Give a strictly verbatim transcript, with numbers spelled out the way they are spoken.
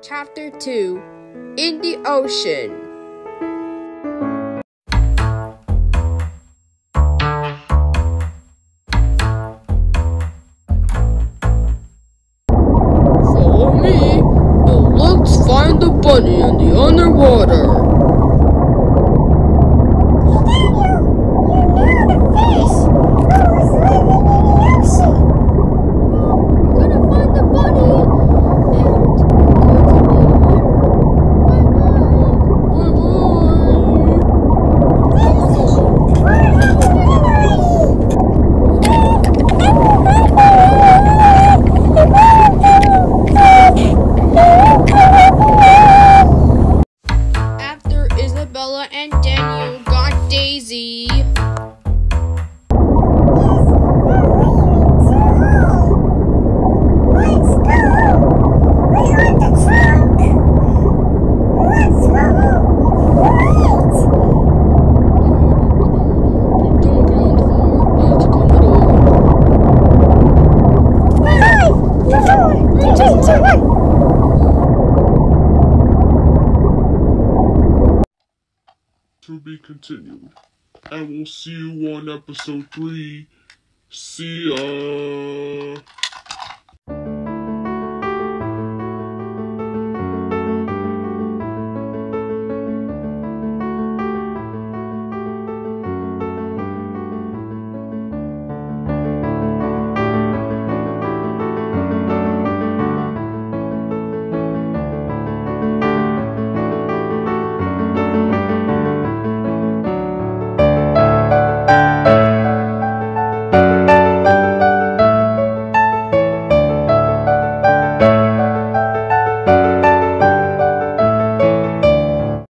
Chapter two, In the Ocean. Follow me, and let's find the bunny in the underwater. After Isabella and Daniel got Daisy, to be continued. And we'll see you on episode three. See ya!